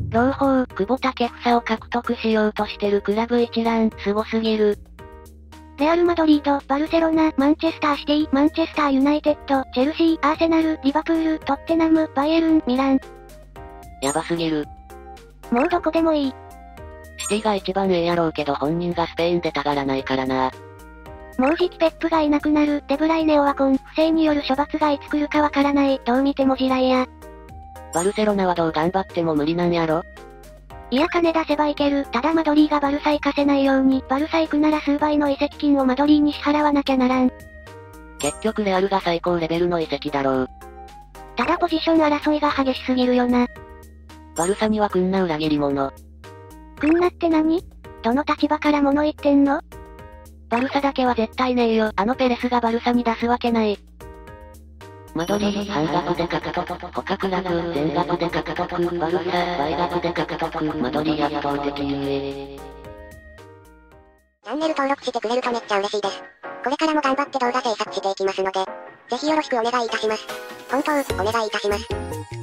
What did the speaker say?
朗報、久保建英を獲得しようとしてるクラブ一覧、すごすぎる。 レアル・マドリード、バルセロナ、マンチェスターシティ、マンチェスター・ユナイテッド、チェルシー、アーセナル、リバプール、トッテナム、バイエルン、ミラン。 やばすぎる。 もうどこでもいい。 シティが一番ええやろうけど本人がスペインでたがらないからな。 もうじきペップがいなくなる、デブライネオワコン、不正による処罰がいつ来るかわからない、どう見ても地雷や。 バルセロナはどう頑張っても無理なんやろ？ いや金出せばいける、ただマドリーがバルサ行かせないように、バルサ行くなら数倍の移籍金をマドリーに支払わなきゃならん。 結局レアルが最高レベルの移籍だろう。 ただポジション争いが激しすぎるよな。 バルサにはくんな裏切り者。 くんなって何？どの立場から物言ってんの？ バルサだけは絶対ねえよ。あのペレスがバルサに出すわけない。マドリー、半額で獲得、他クラブ、全額で獲得、バルサ、倍額で獲得、マドリー圧倒的優位。 チャンネル登録してくれるとめっちゃ嬉しいです。これからも頑張って動画制作していきますので、ぜひよろしくお願いいたします。本当、お願いいたします。